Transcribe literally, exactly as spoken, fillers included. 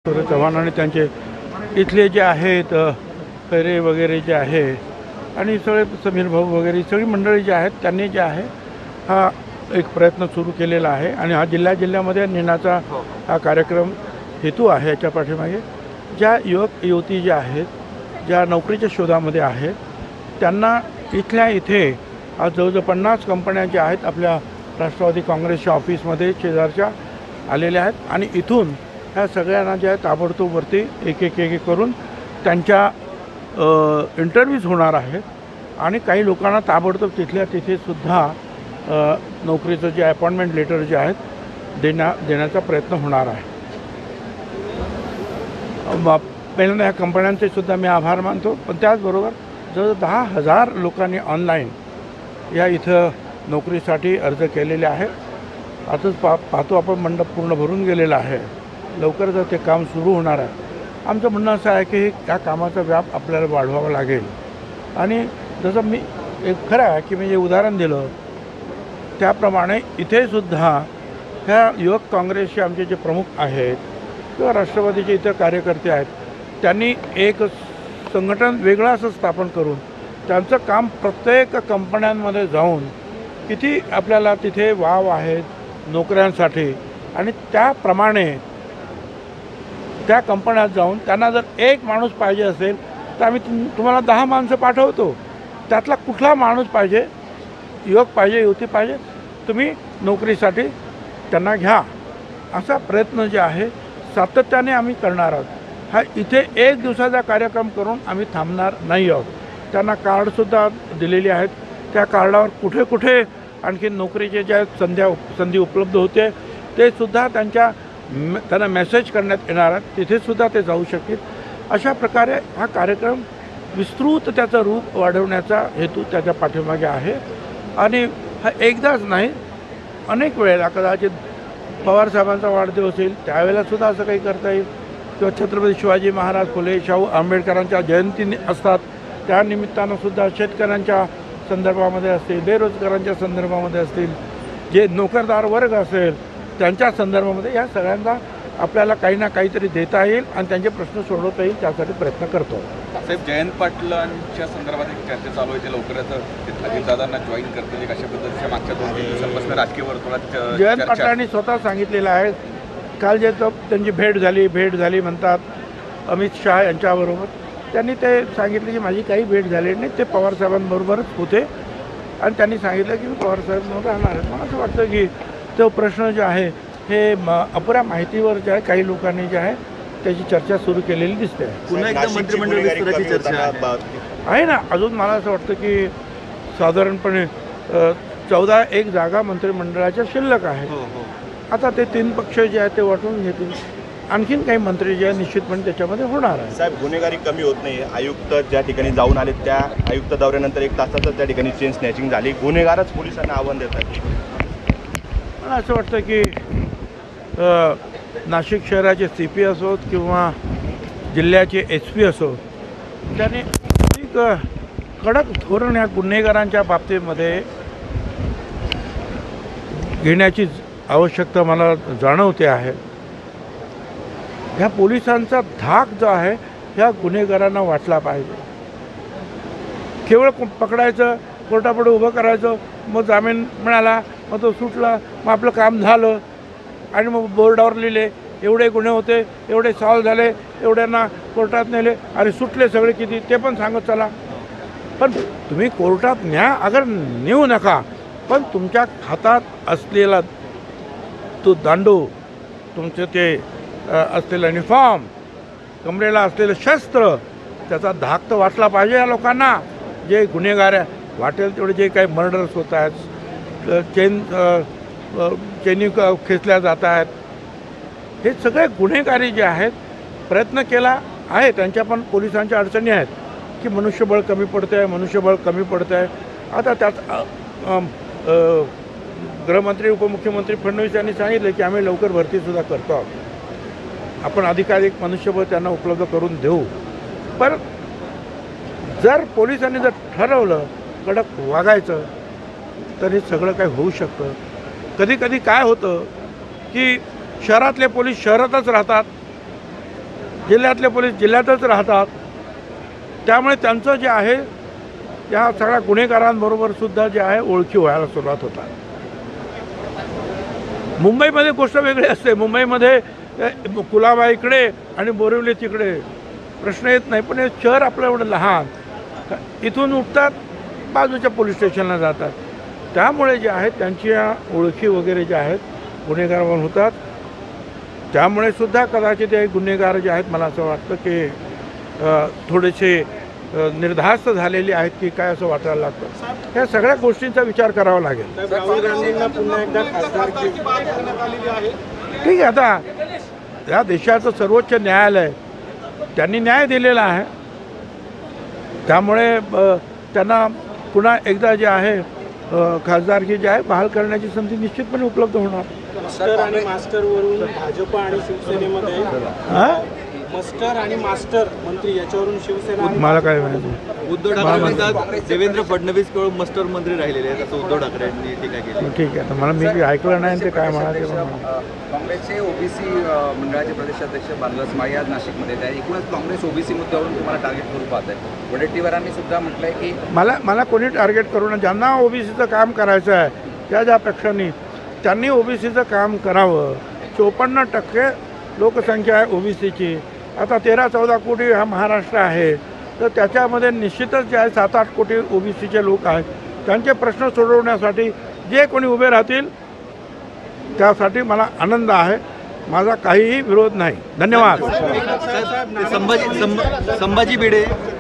चव्हाण आणि त्यांचे इथले जे आहेत खैरे वगैरे जे आहे आणि सगळे समीर भाऊ वगैरे सगळी मंडळी जे आहेत त्यांनी जे आहे हा एक प्रयत्न सुरू केलेला आहे आणि हा जिल्ह्या जिल्ह्यामध्ये नेण्याचा हा कार्यक्रम हेतू आहे। याच्या पाठीमागे ज्या युवक युवती ज्या आहेत ज्या नोकरीच्या शोधामध्ये आहेत त्यांना इथल्या इथे आज जवळजवळ पन्नास कंपन्या ज्या आहेत आपल्या राष्ट्रवादी काँग्रेसच्या ऑफिसमध्ये शेजारच्या आलेल्या आहेत आणि इथून ह्या सगळ्यांना जे आहे ताबडतोब वरती एक एक एक करून त्यांच्या इंटरव्ह्यूज होणार आहेत आणि काही लोकांना ताबडतोब तिथल्या तिथेसुद्धा नोकरीचं जे अपॉइंटमेंट लेटर जे आहेत देण्या देण्याचा प्रयत्न होणार आहे। पहिल्यांदा ह्या कंपन्यांचे सुद्धा मी आभार मानतो, पण त्याचबरोबर जवळ दहा हजार लोकांनी ऑनलाईन या इथं नोकरीसाठी अर्ज केलेले आहेत। आताच पा पाहतो आपण मंडप पूर्ण भरून गेलेला आहे, लवकरच ते काम सुरू होणार आहे। आमचं म्हणणं असं आहे की या कामाचा व्याप आपल्याला वाढवावा लागेल आणि जसं मी एक खरं आहे की मी जे उदाहरण दिलं त्याप्रमाणे इथेसुद्धा ह्या युवक काँग्रेसचे आमचे जे प्रमुख आहेत किंवा राष्ट्रवादीचे इतर कार्यकर्ते आहेत त्यांनी एक संघटन वेगळं असं स्थापन करून त्यांचं काम प्रत्येक कंपन्यांमध्ये जाऊन किती आपल्याला तिथे वाव आहेत नोकऱ्यांसाठी आणि त्याप्रमाणे त्या कंपन्यात जाऊन त्यांना जर एक माणूस पाहिजे असेल तर आम्ही तुम तुम्हाला दहा माणसं पाठवतो, त्यातला कुठला माणूस पाहिजे युवक पाहिजे युवती पाहिजे तुम्ही नोकरीसाठी त्यांना घ्या असा प्रयत्न जे आहे सातत्याने आम्ही करणार आहोत। हा इथे एक दिवसाचा कार्यक्रम करून आम्ही थांबणार नाही आहोत। त्यांना कार्डसुद्धा दिलेली आहेत, त्या कार्डावर कुठे कुठे आणखी नोकरीचे ज्या संध्या संधी उपलब्ध होते ते सुद्धा त्यांच्या त्यांना मेसेज करण्यात येणार आहेत, तिथेसुद्धा ते जाऊ शकतील। अशा प्रकारे हा कार्यक्रम विस्तृत त्याचं रूप वाढवण्याचा हेतू त्याच्या पाठीमागे आहे आणि हा एकदाच नाही अनेक वेळेला कदाचित पवारसाहेबांचा वाढदिवस येईल त्यावेळेलासुद्धा असं काही करता येईल किंवा छत्रपती शिवाजी महाराज फुले शाहू आंबेडकरांच्या जयंती असतात त्या निमित्तानंसुद्धा शेतकऱ्यांच्या संदर्भामध्ये असतील, बेरोजगारांच्या संदर्भामध्ये असतील, जे नोकरदार वर्ग असेल त्यांच्या संदर्भामध्ये या सगळ्यांना आपल्याला काही ना काहीतरी देता येईल आणि त्यांचे प्रश्न सोडवता येईल त्यासाठी प्रयत्न करतो। साहेब, जयंत पाटलांच्या संदर्भात एक चर्चा चालू आहे, ते लवकरच अजितदादांना जॉईन करतील अशा पद्धतीच्या मागच्या दोन तीन दिवसांपासून राजकीय वर्तुळात जयंत पाटलांनी स्वतः सांगितलेलं आहे। काल जे त्यांची भेट झाली भेट झाली म्हणतात अमित शहा यांच्याबरोबर, त्यांनी ते सांगितले की माझी काही भेट झाली नाही, ते पवारसाहेबांबरोबरच होते आणि त्यांनी सांगितलं की मी पवारसाहेबांबरोबर राहणार आहे। मला असं वाटतं की तो प्रश्न जो आहे हे अपुऱ्या माहितीवर जे आहे काही लोकांनी जे आहे त्याची चर्चा सुरू केलेली दिसते। पुन्हा एकदा मंत्रिमंडळ विस्ताराची चर्चा आहे ना। अजून मला असं वाटतं की साधारणपणे चौदा एक जागा मंत्रिमंडळाच्या शिल्लक आहेत। आता ते तीन पक्ष जे आहेत ते वाटून घेतील, आणखीन काही मंत्री जे आहे निश्चितपणे त्याच्यामध्ये होणार आहे। साहेब, गुन्हेगारी कमी होत नाही, आयुक्त ज्या ठिकाणी जाऊन आले त्या आयुक्त दौऱ्यानंतर एक तासातच त्या ठिकाणी चेन स्नॅचिंग झाली, गुन्हेगारच पोलिसांना आव्हान देतात। मला असं वाटतं की नाशिक शहराचे सी पी असोत किंवा जिल्ह्याचे एस पी असोत त्यांनी अधिक कडक धोरण या गुन्हेगारांच्या बाबतीमध्ये घेण्याची आवश्यकता मला जाणवते आहे। ह्या पोलिसांचा धाक जो आहे ह्या गुन्हेगारांना वाटला पाहिजे। केवळ पकडायचं, कोर्टापुढे उभं करायचं, मग जामीन मिळाला, मग तो सुटला, मग आपलं काम झालं आणि मग बोर्डावर लिहिले एवढे गुन्हे होते, एवढे सॉल्व झाले, एवढ्यांना कोर्टात नेले आणि सुटले सगळे किती ते पण सांगत चला। पण तुम्ही कोर्टात न्या अगर नेऊ नका, पण तुमच्या हातात असलेला तो दांडू, तुमचे ते असलेलं युनिफॉर्म, कमरेला असलेलं शस्त्र, त्याचा धाक तर वाटला पाहिजे या लोकांना। जे गुन्हेगार वाटेल तेवढे जे काही मर्डर्स होत आहेत, चेन चेनी खेचल्या जात आहेत, हे सगळे गुन्हेगारी जे आहेत प्रयत्न केला आहे त्यांच्या पण पोलिसांच्या अडचणी आहेत की मनुष्यबळ कमी पडतं आहे मनुष्यबळ कमी पडतं आहे। आता त्यात गृहमंत्री उपमुख्यमंत्री फडणवीस यांनी सांगितलं की आम्ही लवकर भरतीसुद्धा करतो आहोत, आपण अधिकाधिक मनुष्यबळ त्यांना उपलब्ध करून देऊ। पण जर पोलिसांनी जर ठरवलं कडक वागायचं तर हे सगळं काय होऊ शकतं। कधी कधी काय होतं की शहरातले पोलीस शहरातच राहतात जिल्ह्यातले पोलीस जिल्ह्यातच राहतात. त्यामुळे त्यांचं जे आहे या सगळ्या गुन्हेगारांबरोबर सुद्धा जे आहे ओळखी व्हायला सुरुवात होतात. मुंबईमध्ये गोष्ट वेगळी असते. मुंबईमध्ये कुलाबा इकडे आणि बोरिवली तिकडे प्रश्न येत नाही. पण हे शहर आपलं एवढं लहान, इथून उठतात बाजूच्या पोलीस स्टेशनला जातात. त्यामुळे जे आहेत त्यांच्या ओळखी वगैरे ज्या आहेत गुन्हेगारांवर होतात. त्यामुळे सुद्धा कदाचित हे गुन्हेगार जे आहेत मला असं वाटतं की थोडेसे निर्धास्त झालेले आहेत की काय असं वाटायला लागतं. ह्या सगळ्या गोष्टींचा विचार करावा लागेल. ठीक आहे, आता या देशाचं सर्वोच्च न्यायालय त्यांनी न्याय दिलेला आहे. त्यामुळे त्यांना पुन्हा एकदा जे आहे खासदारकी जी आहे बहाल करण्याची संधी निश्चितपणे उपलब्ध होणार. मास्टर आणि मास्टरवरून भाजप आणि शिवसेनेमध्ये हां मास्टर आणि मास्टर मंत्री याच्यावरून शिवसेना मला काय माहिती. उद्धव ठाकरे म्हणतात देवेंद्र फडणवीस केवळ मस्टर मंत्री राहिलेले आहेत असं उद्धव ठाकरे यांनी टीका केली. ठीक आहे, आता मला मी ऐकलं नाही ते काय म्हणाले. काँग्रेसचे ओबीसी मंडळाचे प्रदेशाध्यक्ष बालदास माळी आज नाशिकमध्ये आहेत. एकूणच काँग्रेस ओबीसी मुद्द्यावरून तुम्हाला टार्गेट करू पाहत आहे. वडेट्टीवारांनी सुद्धा म्हटलंय की मला मला कोणी टार्गेट करू नये. ज्यांना ओबीसीचं काम करायचं आहे त्या ज्या पक्षांनी त्यांनी ओबीसीचं काम करावं. चोपन्न टक्के लोकसंख्या आहे ओबीसीची. आता तेरा चौदा कोटी हा महाराष्ट्र आहे, तर त्याच्यामध्ये निश्चितच जे आहे सात आठ कोटी ओबीसीचे लोक आहेत. त्यांचे प्रश्न सोडवण्यासाठी जे कोणी उभे राहतील त्यासाठी मला आनंद आहे. माझा काहीही विरोध नाही. धन्यवाद. संभाजी संभाजी भिडे